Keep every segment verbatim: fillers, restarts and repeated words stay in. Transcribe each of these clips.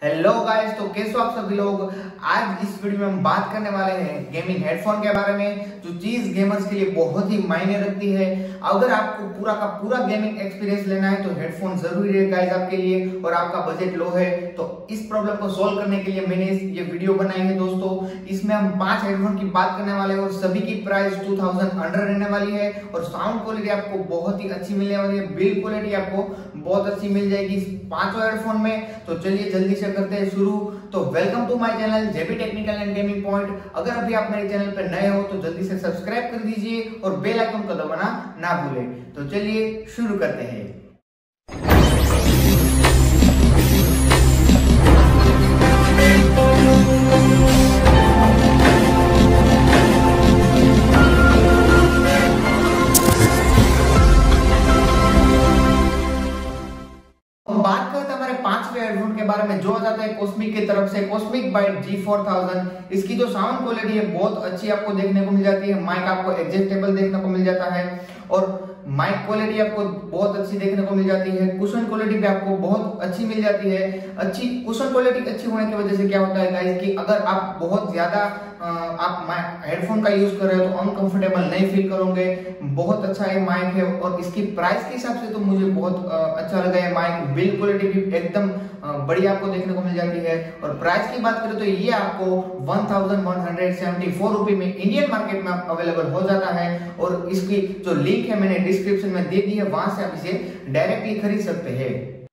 Hello guys, तो कैसे हो आप सभी लोग। आज इस वीडियो में हम बात करने वाले हैं गेमिंग हेडफोन के बारे में, जो चीज गेमर्स के लिए बहुत ही मायने रखती है। अगर आपको पूरा का पूरा गेमिंग एक्सपीरियंस लेना है तो हेडफोन जरूरी है गाइस आपके लिए, और आपका बजट लो है तो इस प्रॉब्लम को सोल्व करने के लिए मैंने ये वीडियो बनाई है दोस्तों। इसमें हम पांच हेडफोन की बात करने वाले हैं और सभी की प्राइस टू थाउजेंड अंडर रहने वाली है, और साउंड क्वालिटी आपको बहुत ही अच्छी मिलने वाली है। बिल्ड क्वालिटी आपको बहुत अच्छी मिल जाएगी इस पांचों हेडफोन में। तो चलिए जल्दी से करते हैं शुरू। तो welcome to my channel JB technical and gaming point. अगर अभी आप मेरे चैनल पर नए हो तो जल्दी से सब्सक्राइब कर दीजिए और बेल आइकन को दबाना ना भूलें। तो चलिए शुरू करते हैं। बात करते हैं हमारे पांचवे हेडफोन के बारे में, जो आ जाता है कॉस्मिक की तरफ से, Cosmic Byte G four thousand. इसकी जो साउंड क्वालिटी है बहुत अच्छी आपको देखने को मिल जाती है। माइक आपको एडजस्टेबल देखने को मिल जाता है और माइक क्वालिटी आपको बहुत अच्छी देखने को मिल जाती है। कुशन क्वालिटी भी आपको बहुत अच्छी मिल जाती है। अच्छी कुशन क्वालिटी अच्छी होने की वजह से क्या होता है गाइस कि अगर आप बहुत ज्यादा आप हेडफोन का यूज कर रहे हो तो अनकंफर्टेबल नहीं फील करोगे। बहुत अच्छा ये माइक है और इसकी प्राइस के हिसाब से तो मुझे बहुत अच्छा लगा है माइक। बिल्ड क्वालिटी भी एकदम बढ़िया आपको देखने को मिल जाती है। और प्राइस की बात करें तो ये आपको one thousand one hundred seventy four रुपए में इंडियन मार्केट में अवेलेबल हो जाता है। और इसकी जो लिंक है मैंने डिस्क्रिप्शन में दे दी है, वहां से आप इसे डायरेक्टली खरीद सकते हैं।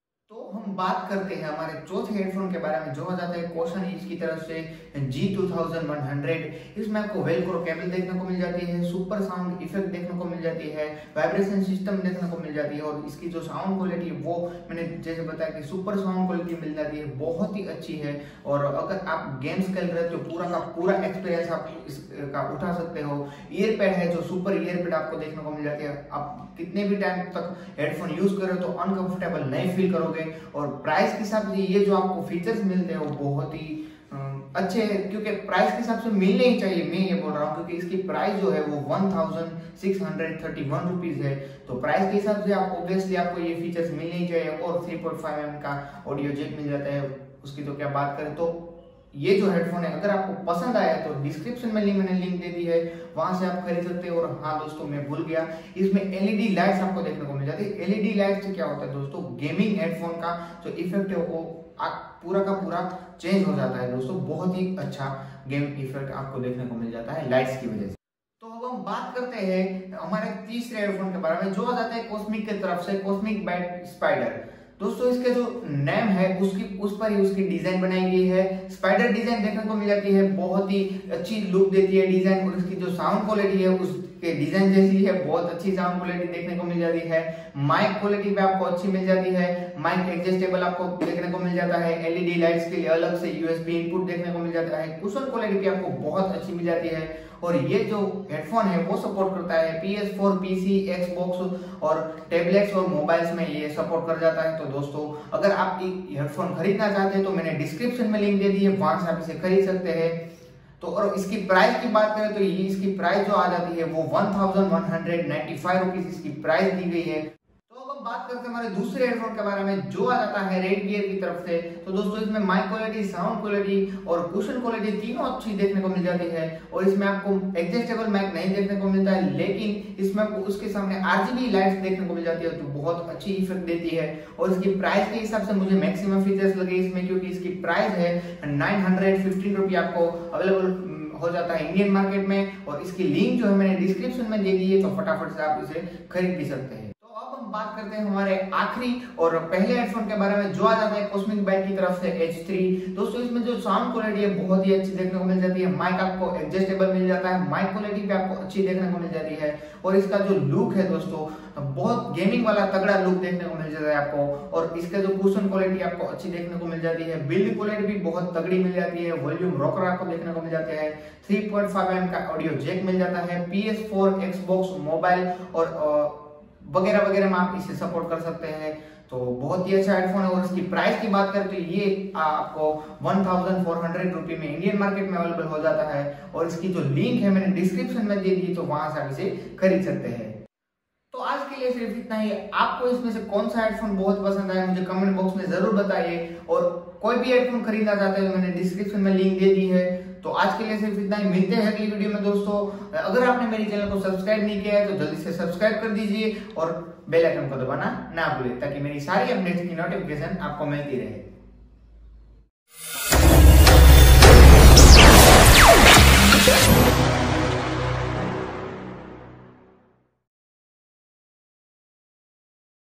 हम बात करते हैं हमारे चौथे हेडफोन के बारे में, जो हो जाता है कोशन इसकी तरफ से G two thousand one hundred. इसमें आपको वेलक्रो केबल देखने को मिल जाती है, सुपर साउंड इफेक्ट देखने को मिल जाती है, वाइब्रेशन सिस्टम देखने को मिल जाती है। और इसकी जो साउंड क्वालिटी है वो मैंने जैसे बताया कि सुपर साउंड क्वालिटी मिल जाती है, बहुत ही अच्छी है। और अगर आप गेम्स खेल रहे हो तो पूरा का पूरा एक्सपीरियंस आप इसका उठा सकते हो। ईयर पैड है जो सुपर ईयर पैड आपको देखने को मिल जाती है। आप कितने भी टाइम तक हेडफोन यूज कर रहे हो तो अनकंफर्टेबल नहीं फील करोगे। और प्राइस के हिसाब से ये जो आपको फीचर्स मिलते हैं वो बहुत ही अच्छे हैं, क्योंकि प्राइस के हिसाब से मिलने ही चाहिए। मैं ये बोल रहा हूँ क्योंकि इसकी प्राइस जो है वो one thousand six hundred thirty one rupees है। तो प्राइस के हिसाब से आप ऑब्वियसली आपको ये फीचर्स मिलने ही चाहिए। और थ्री पॉइंट फाइव एम का ऑडियो जैक मिल जाता है, उसकी तो क्या बात करें। तो ये जो हेडफोन है अगर आपको पसंद आया तो डिस्क्रिप्शन में लिंक मैंने लिंक दे दी है, वहां से आप खरीद सकते हो। और हाँ दोस्तों, मैं भूल गया, इसमें एलईडी लाइट्स आपको देखने को मिल जाती है। एलईडी लाइट से क्या होता है दोस्तों, गेमिंग हेडफोन का जो इफेक्ट है वो पूरा का पूरा चेंज हो जाता है दोस्तों। बहुत ही अच्छा गेम इफेक्ट आपको देखने को मिल जाता है लाइट्स की वजह से। तो अब हम बात करते हैं हमारे तीसरे हेडफोन के बारे में, जो आ जाता है कॉस्मिक की तरफ से, कॉस्मिक बाइट स्पाइडर। दोस्तों इसके जो नेम है उसकी उस पर ही उसकी डिजाइन बनाई गई है। स्पाइडर डिजाइन देखने को मिल जाती है, बहुत ही अच्छी लुक देती है डिजाइन। और इसकी जो साउंड क्वालिटी है उसके डिजाइन जैसी है, बहुत अच्छी साउंड क्वालिटी देखने को मिल जाती है। माइक क्वालिटी भी आपको अच्छी मिल जाती है, माइक एडजस्टेबल आपको देखने को मिल जाता है। एलईडी लाइट्स के लिए अलग से यूएसबी इनपुट देखने को मिल जाता है। कुशन क्वालिटी भी आपको बहुत अच्छी मिल जाती है। और ये जो हेडफोन है वो सपोर्ट करता है P S four, PC, Xbox और टैबलेट्स और मोबाइल्स में ये सपोर्ट कर जाता है। तो दोस्तों अगर आप हेडफोन खरीदना चाहते हैं तो मैंने डिस्क्रिप्शन में लिंक दे दी है, वहां से आप इसे खरीद सकते हैं। तो और इसकी प्राइस की बात करें तो ये इसकी प्राइस जो आ जाती है वो one thousand one hundred ninety five rupees इसकी प्राइस दी गई है। बात करते हैं हमारे दूसरे हेडफोन के बारे में, जो आ जाता है रेड गियर की तरफ से। तो दोस्तों इसमें माइक क्वालिटी, साउंड क्वालिटी और कुशन क्वालिटी तीनों अच्छी देखने को मिल जाती है। और इसमें आपको एडजस्टेबल माइक नहीं देखने को मिलता है, लेकिन इसमें आपको उसके सामने आरजीबी लाइट्स देखने को मिल जाती है, तो बहुत अच्छी इफेक्ट देती है। और इसकी प्राइस के हिसाब से मुझे मैक्सिमम फीचर्स लगे इसमें, क्योंकि इसकी प्राइस है नाइन हंड्रेड फिफ्टीन रुपये आपको अवेलेबल हो जाता है इंडियन मार्केट में। और इसकी लिंक जो है मैंने डिस्क्रिप्शन में दे दी है, तो फटाफट से आप इसे खरीद भी सकते हैं। बात करते हैं हमारे आखिरी और पहले हेडफोन के बारे में, जो आ जाता है कॉस्मिक बाइट की तरफ से एच थ्री। दोस्तों इसमें जो साउंड क्वालिटी है बहुत ही अच्छी देखने को मिल जाती है। माइक आपको एडजस्टेबल मिल जाता है, माइक क्वालिटी भी आपको अच्छी देखने को मिल जाती है। और इसका जो लुक है दोस्तों बहुत गेमिंग वाला तगड़ा लुक देखने को मिल जाता है आपको। और इसका जो कुशन क्वालिटी आपको अच्छी देखने को मिल जाती है। बिल्ड क्वालिटी भी बहुत तगड़ी मिल जाती है। वॉल्यूम रॉकर आपको देखने को मिल जाते हैं। थ्री पॉइंट फाइव एम का ऑडियो जैक मिल जाता है। P S four, Xbox, mobile और वगैरह वगैरह में आप इसे सपोर्ट कर सकते हैं। तो बहुत ही अच्छा हेडफोन है। और इसकी प्राइस की बात करें तो ये आपको वन थाउजेंड फोर हंड्रेड रुपये में इंडियन मार्केट में अवेलेबल हो जाता है। और इसकी जो लिंक है मैंने डिस्क्रिप्शन में दे दी, तो वहां से आप इसे खरीद सकते हैं। तो आज के लिए सिर्फ इतना ही। आपको इसमें से कौन सा हेडफोन बहुत पसंद आया मुझे कमेंट बॉक्स में जरूर बताइए, और कोई भी हेडफोन खरीदना चाहते हैं तो मैंने डिस्क्रिप्शन में लिंक दे दी है। तो आज के लिए सिर्फ इतना ही, मिलते हैं अगली वीडियो में दोस्तों। अगर आपने मेरे चैनल को सब्सक्राइब नहीं किया है तो जल्दी से सब्सक्राइब कर दीजिए और बेल आइकन को दबाना ना भूलें, ताकि मेरी सारी अपडेट्स की नोटिफिकेशन आपको मिलती रहे।